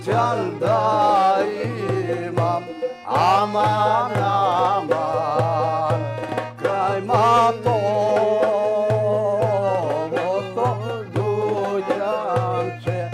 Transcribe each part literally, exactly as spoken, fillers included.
Duđan da imam, aman, aman, kraj mato, to Duđanče.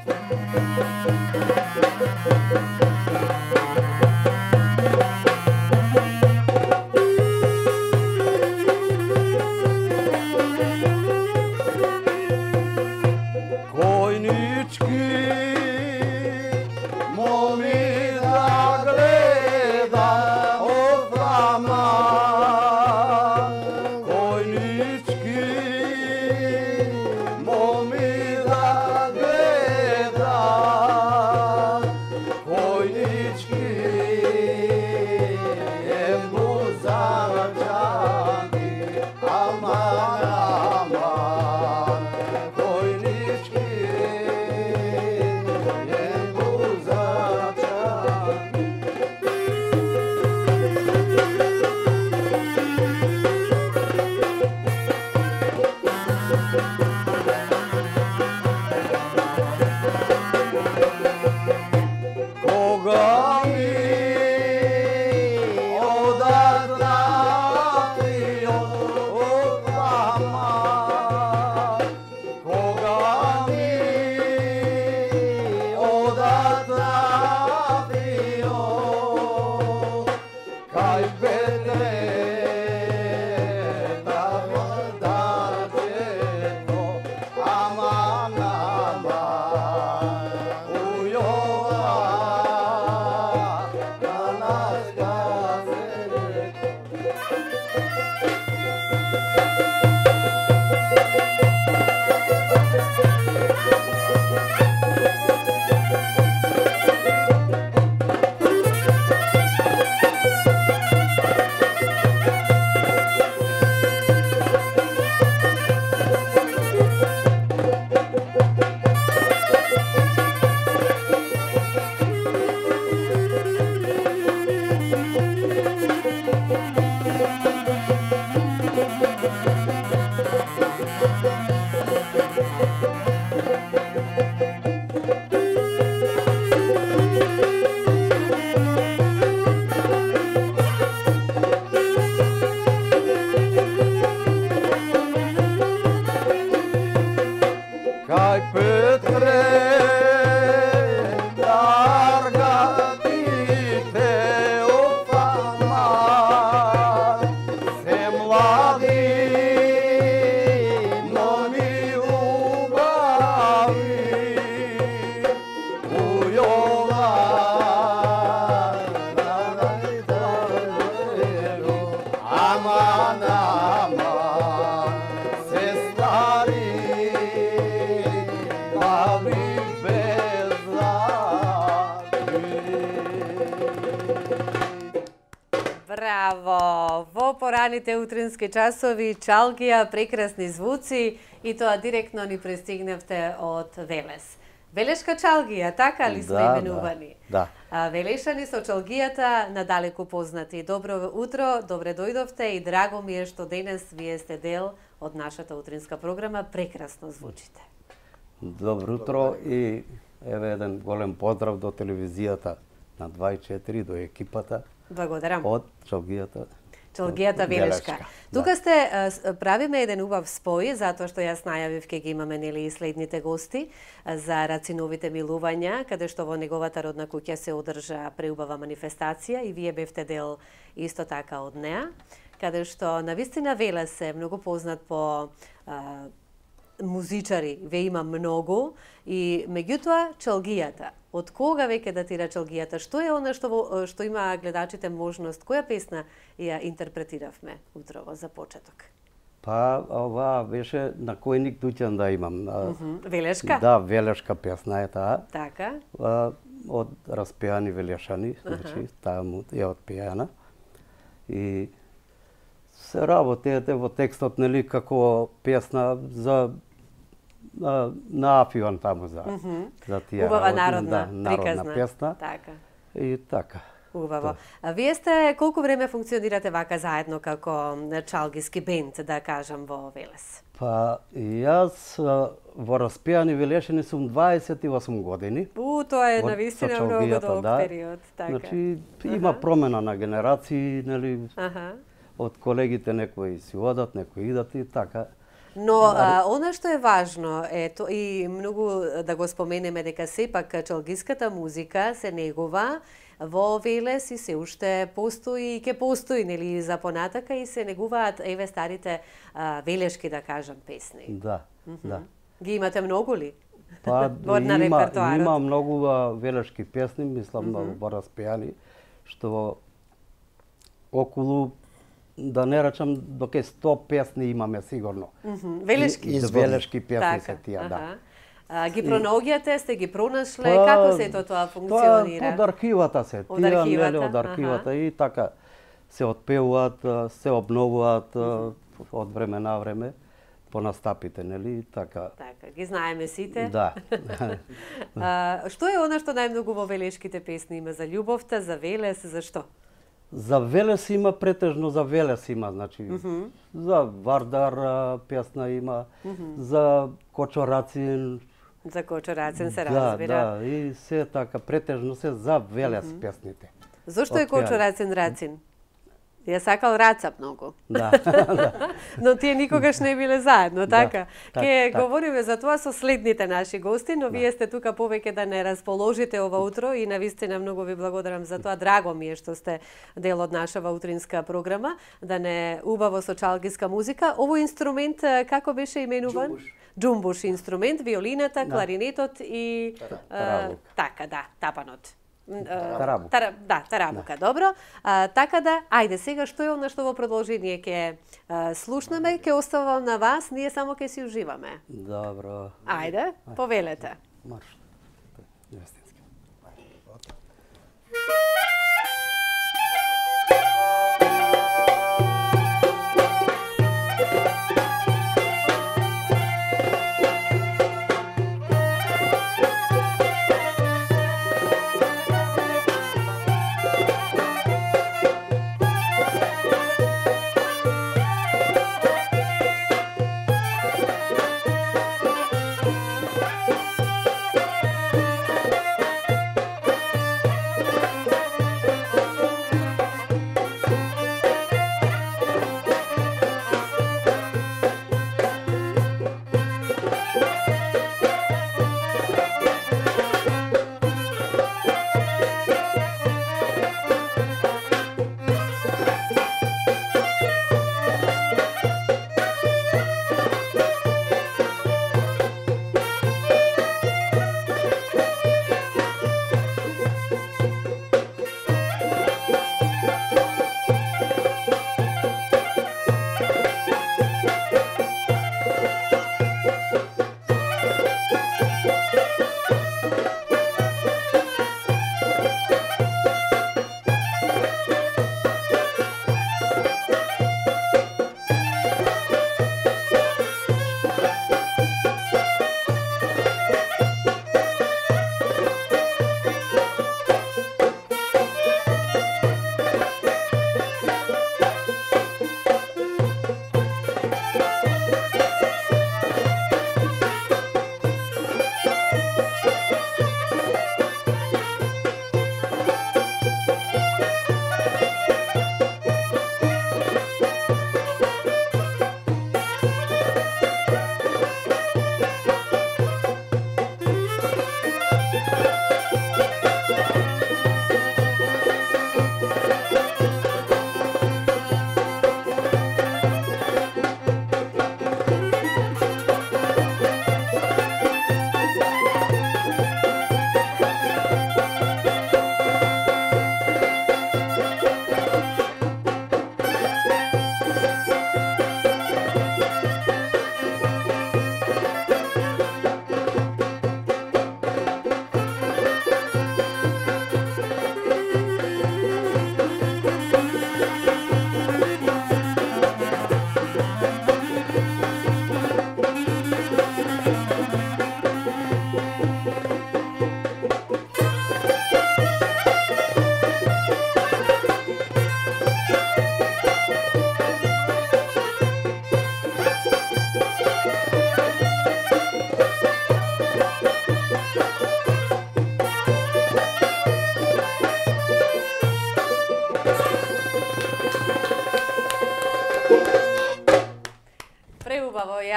Браво! Во пораните утрински часови чалгија, прекрасни звуци и тоа директно ни пристигнавте од Велес. Велешка чалгија, така ли сме Да, именувани? да, А, Велешани со чалгијата надалеку познати. Добро утро, добре дојдовте и драго ми е што денес вие сте дел од нашата утринска програма. Прекрасно звучите. Добро утро и еве еден голем поздрав до телевизијата на дваесет и четири, до екипата Благодарам. од чалгијата. Чалгијата Велешка. Велешка, Тука да. сте а, с- правиме еден убав спој, затоа што јас најавив ке ги имаме нели и следните гости а, за Рациновите милувања, каде што во неговата родна куќа се одржа преубава манифестација и вие бевте дел исто така од неа, каде што навистина Велес е многу познат по а, музичари, ве има многу и меѓутоа чалгијата. Од кога веќе датира чалгијата? Што е она што во- што има гледачите можност? Која песна ја интерпретиравме утрово за почеток? Па ова беше на којник Дуќан да имам. А, Мгм. Велешка? Да, велешка песна е таа. Така. А, од распеани велешани, значи таа му е отпеана. И се работете во текстот, нели, како песна за а, на Афион таму за, Мгм. за тие Убава работи, народна, да, народна приказна. песна. Така. И така. Убаво. А вие сте колку време функционирате вака заедно како чалгиски бенд, да кажам, во Велес? Па, јас а, во распеани Велешани сум дваесет и осум години. У, тоа е Од навистина со многу чалгијата, долг да. период. Така. Значи, има промена на генерации, нели, Аха. од колегите некои си одат, некои идат и така. Но а, она што е важно е то, и многу да го споменеме дека сепак чалгиската музика се негува во Велес и се уште постои и ќе постои, нели, за понатака и се негуваат еве старите а, велешки, да кажам, песни. Да, да. Ги имате многу ли? Па Во на има, репертоарот? има многу а, велешки песни, мислам, во распеани, што околу, да не речам, доке сто песни имаме сигурно. Мгм. Велешки? И, велешки песни се тие, аха. да. А, ги пронаоѓате, сте ги пронашле, Па, како сето тоа функционира? Тоа од архивата се, Од тие, архивата, нели, од архивата и така се отпевуваат, а, се обновуваат а, од време на време по настапите, нели, и така. Така, ги знаеме сите. Да. А, што е она што најмногу во велешките песни има за љубовта, за Велес, за што? За Велес има, претежно за Велес има, значи, за Вардар а, песна има, за Кочорацин. За Кочорацин се Да, разбира. да, и се така, претежно се за Велес песните. Зошто е Отпеани. Кочорацин Рацин? Ја сакал раца многу. Да. Но тие никогаш не биле заедно, Да, така? так, Ке так. говориме за тоа со следните наши гости, но вие сте тука повеќе да не расположите ова утро и навистина многу ви благодарам за тоа. Драго ми е што сте дел од нашава утринска програма, да не убаво со чалгиска музика. Овој инструмент е, како беше именуван? Джумбуш. Джумбуш инструмент, виолината, кларинетот и Тара- а, тарабука. така, да, тапанот. М, а, Тарабука. Тара, да, тарабука, добро. А, така да, ајде сега што е она што во продолжение ќе а, слушнеме, ќе оставам на вас, ние само ќе си уживаме. Добро. Ајде, повелете. Марш. Невестински.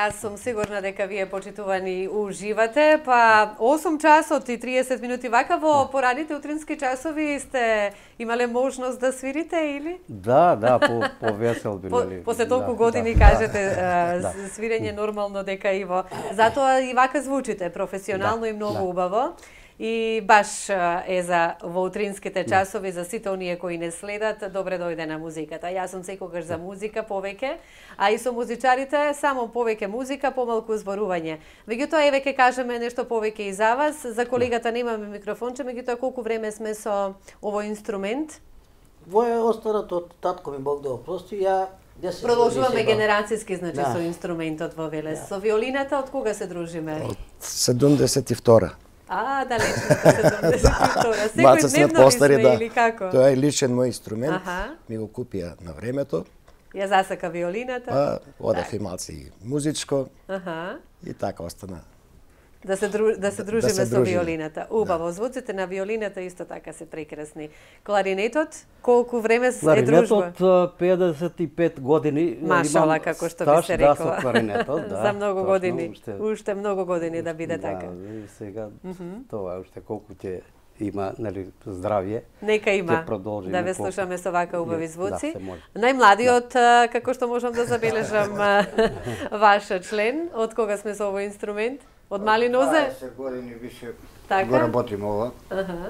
Јас сум сигурна дека вие почитувани уживате, па осум часот и триесет минути вака во порадните утрински часови сте имале можност да свирите или? Да, да, по повесел би, по, нели. После толку да, години да, кажете да, да. свирење нормално дека и во. Затоа и вака звучите професионално да, и многу да. убаво. И баш е за во утринските часови за сите оние кои не следат, добре дојде на музиката. Јас сум секогаш за музика повеќе, а и со музичарите само повеќе музика, помалку зборување. Меѓутоа еве ќе кажеме нешто повеќе и за вас. За колегата немаме микрофонче, меѓутоа колку време сме со овој инструмент? Во е остарот од татко ми, Бог да опрости, ја десет Продолжуваме години генерацијски, значи, Да. со инструментот во Велес. Да. Со виолината од кога се дружиме? Од седумдесет и втора. А, далечната седумдесет и втора. Малце сме Секојдневно ли постари, сме да. или како? Тоа е личен мој инструмент, Аха. ми го купија на времето, Ја засака виолината. па одев Так. и малце и музичко Аха. и така остана. Да се, дру... да се Да дружиме се со дружиме. виолината. Убаво, звуците на виолината исто така се прекрасни. Кларинетот, колку време е дружба? Кларинетот педесет и пет години. Машала, имам како што би стаж, се Да, рекла. со кларинетот, да. За многу точно, години. уште- Уште многу години да биде така. Да, и сега тоа уште колку ќе има, нели, здравје. Нека има. Ќе продолжиме Да ве по- слушаме со вака убави Да, звуци. се може. Најмладиот, а, како што можам да забележам, а, ваш член, од кога сме со овој инструмент? Од мали нозе? дваесет години више Така? го работим ова. Аха.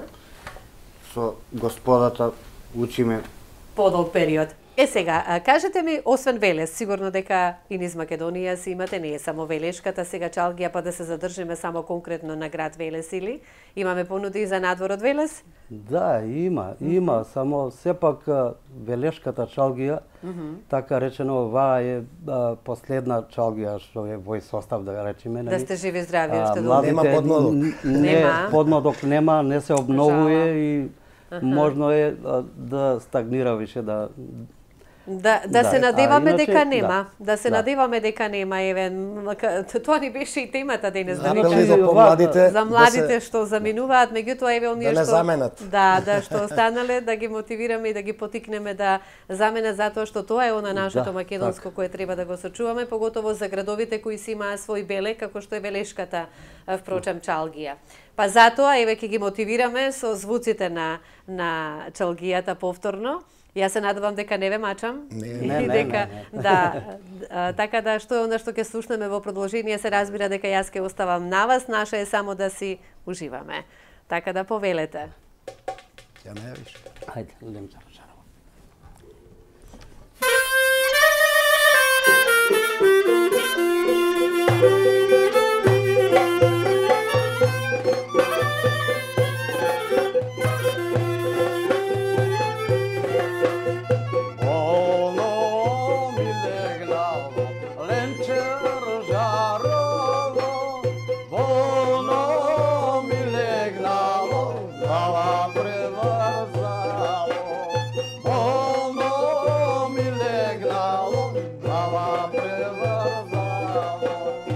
Со господата учиме. Подолг период. Е сега, а, кажете ми, освен Велес, сигурно дека и низ Македонија си имате, не е само Велешката, сега Чалгија, па да се задржиме само конкретно на град Велес или? Имаме понуди и за надвор од Велес? Да, има, има, само сепак а, Велешката Чалгија, така речено, оваа е а, последна Чалгија што е во состав, да речеме, Да нели? сте живи и здрави А, уште долго. младите, Нема подмладок. н- Не, Нема. подмладок нема, не се обновува Жала. и можно е а, да стагнира више, да Да, да, Да, се а надеваме иначе, дека нема. Да, да. се Да. надеваме дека нема, еве, ка- тоа ни беше и темата денес, да Апели речеме. за помладите За да младите се што заминуваат, меѓутоа еве оние да не што заменат. Да, да, што останале, да ги мотивираме и да ги потикнеме да заменат, затоа што тоа е она нашето Да, македонско кое треба да го сочуваме, поготово за градовите кои си имаа свој белег, како што е Велешката, а, впрочем Чалгија. Па затоа еве ќе ги мотивираме со звуците на на Чалгијата повторно. Јас се надевам дека не ве мачам. Не, И не, не, дека, не, не. да, а, така да што е она што ќе слушнеме во продолжение, се разбира дека јас ќе оставам на вас, наше е само да си уживаме. Така да повелете. Ја не јавиш. Ајде, лем за жарова. Болно ми легнало, ленче жарово, болно ми легнало, глава преврзало. Болно ми легнало, глава преврзало.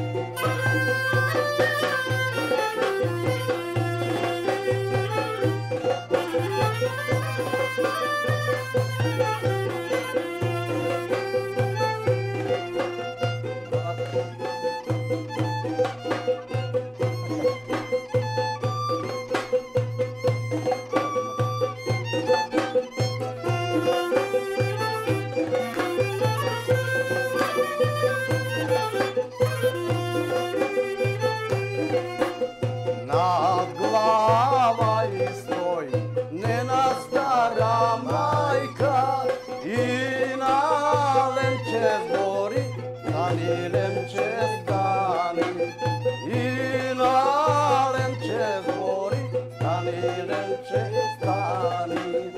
Над глава и стои нена стара мајка и на ленче збори, стани ленче стани. И на ленче збори, стани ленче стани.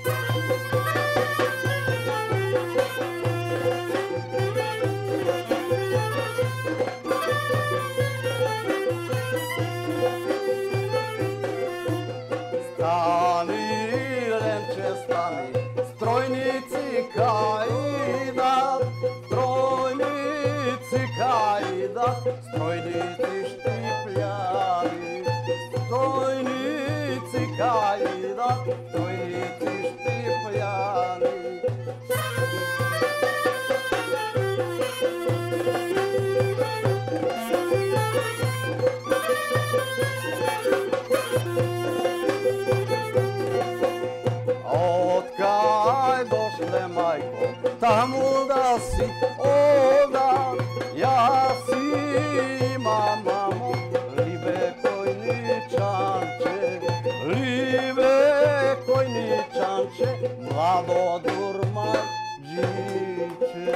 Stani, ленче, stani, strojnici kajda, strojnici kajda, strojnici štipljari, strojnici kajda, strojnici štipljari. Таму да си ода, јас имам мамо, ливе којничанче, ливе којничанче, младо дурмаџиче.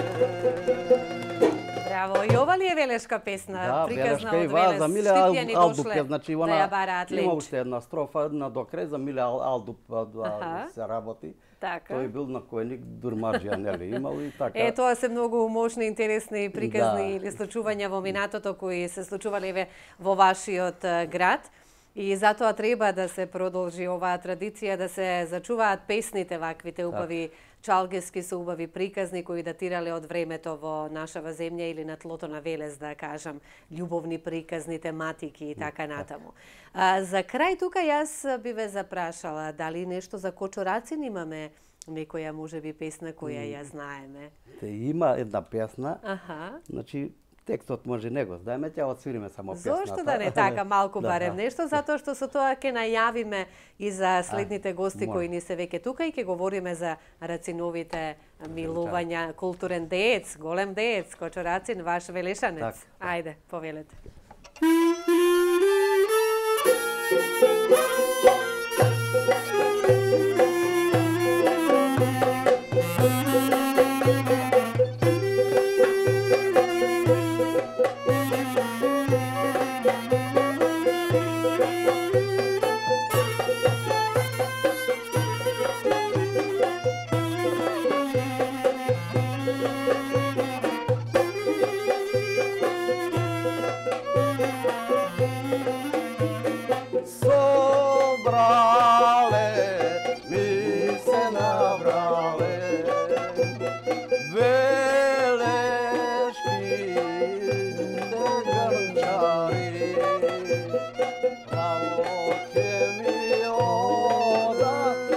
Браво, и ова ли е велешка песна? Да, приказна велешка и од ва, Велес. за Миле Штипјани Алдуп, дошле значи да она ја бараат има ленч. уште една строфа на докрај за Миле Алдуп да се работи. Така. Тој бил на којник дурмаџија, нели, имал и така. Е, тоа се многу мощни, интересни, приказни Да. или случувања во минатото кои се случувале еве во вашиот е, град. И затоа треба да се продолжи оваа традиција, да се зачуваат песните ваквите убави чалгески со убави приказни кои датирале од времето во нашава земја или на тлото на Велес, да кажам, љубовни приказни, тематики и така натаму. А, за крај тука јас би ве запрашала дали нешто за Кочорацин имаме, некоја можеби песна која ја знаеме. Те има една песна, Аха. значи текстот може не го знаеме, ќе отсвириме само песната. Зошто да не така малку Да, барем да. нешто, затоа што со тоа ќе најавиме и за следните гости може. кои ни се веќе тука и ќе говориме за Рациновите милувања, културен деец, голем деец, Кочорацин, ваш велешанец. Так. Ајде, повелете. Собрале, ми се набрале, велешки грнчари, право ќе ми ода,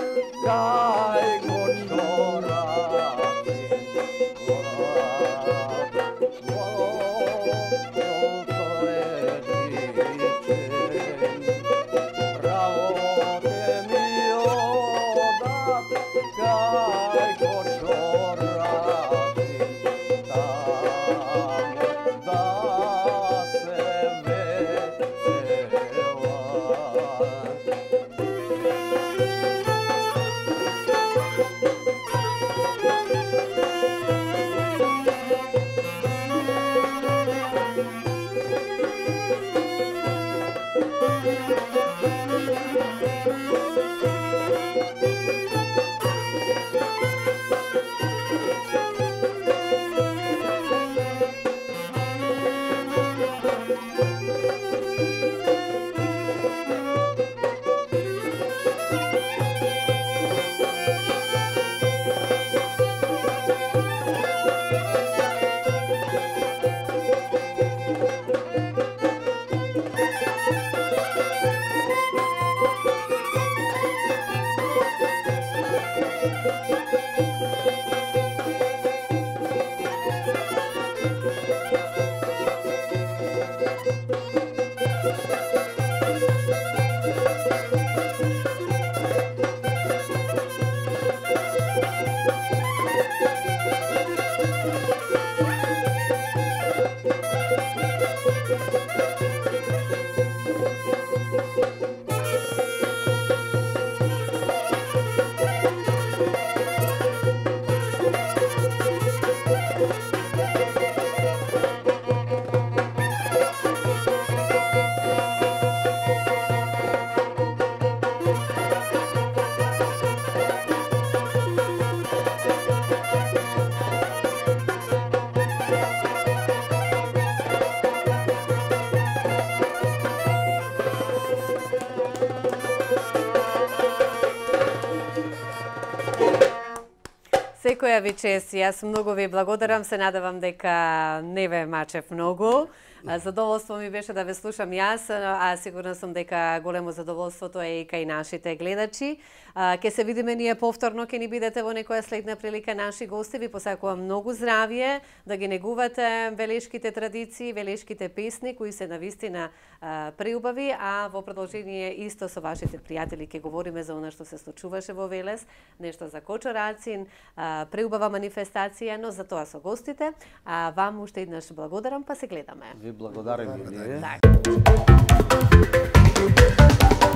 кај Кочорацин, Секоја ви чест, јас многу ви благодарам, се надевам дека не ве мачев многу. Задоволство ми беше да ве слушам јас, а сигурна сум дека големо задоволството е и кај нашите гледачи. Ке се видиме ние повторно, ке ни бидете во некоја следна прилика наши гости. Ви посакувам многу здравје, да ги негувате велешките традиции, велешките песни кои се навистина преубави, а во продолжение исто со вашите пријатели ке говориме за она што се случуваше во Велес, нешто за Кочо-Рацин, преубава манифестација, но за тоа со гостите. А вам уште еднаш благодарам, па се гледаме. Ви благодарим и ние. Так.